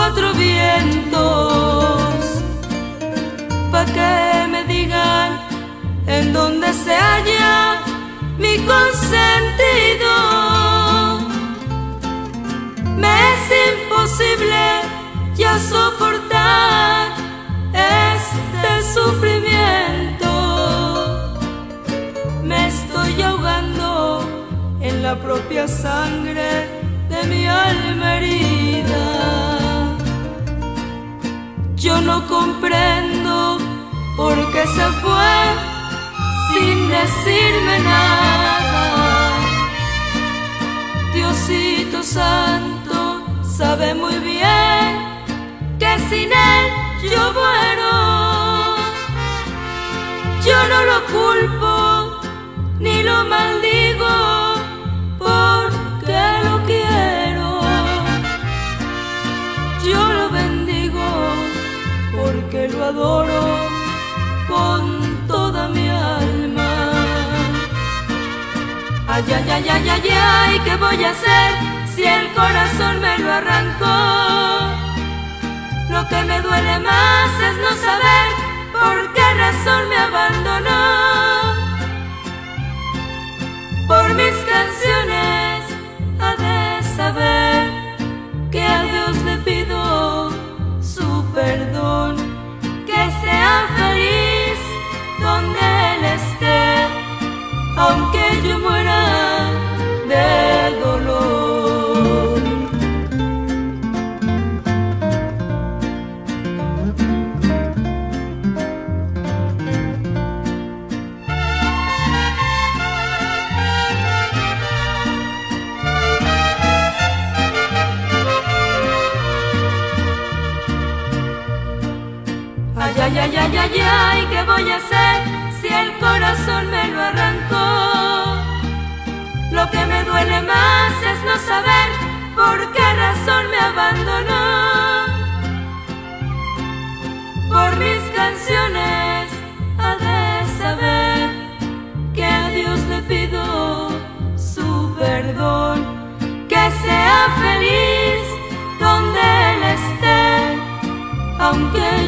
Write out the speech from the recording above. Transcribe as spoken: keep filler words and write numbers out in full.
cuatro vientos, pa' que me digan en dónde se halla mi consentido. Me es imposible ya soportar este sufrimiento. Me estoy ahogando en la propia sangre de mi alma herida. Yo no comprendo por qué se fue sin decirme nada. Diosito Santo sabe muy bien que sin él yo muero. Yo no lo culpo ni lo maldigo porque lo quiero. Yo lo bendigo porque lo adoro con toda mi alma. Ay, ay, ay, ay, ay, ay, ¿qué voy a hacer si el corazón me lo arrancó? Lo que me duele más es no saber por qué razón me abandonó. Por mis canciones ha de saber que a Dios le pido su perdón, que sea feliz donde Él esté, aunque yo muera de dolor. Ay, ay, ay, ay, ay, ¿qué voy a hacer si el corazón me lo arrancó? Lo que me duele más es no saber por qué razón me abandonó. Por mis canciones ha de saber que a Dios le pido su perdón, que sea feliz donde Él esté, aunque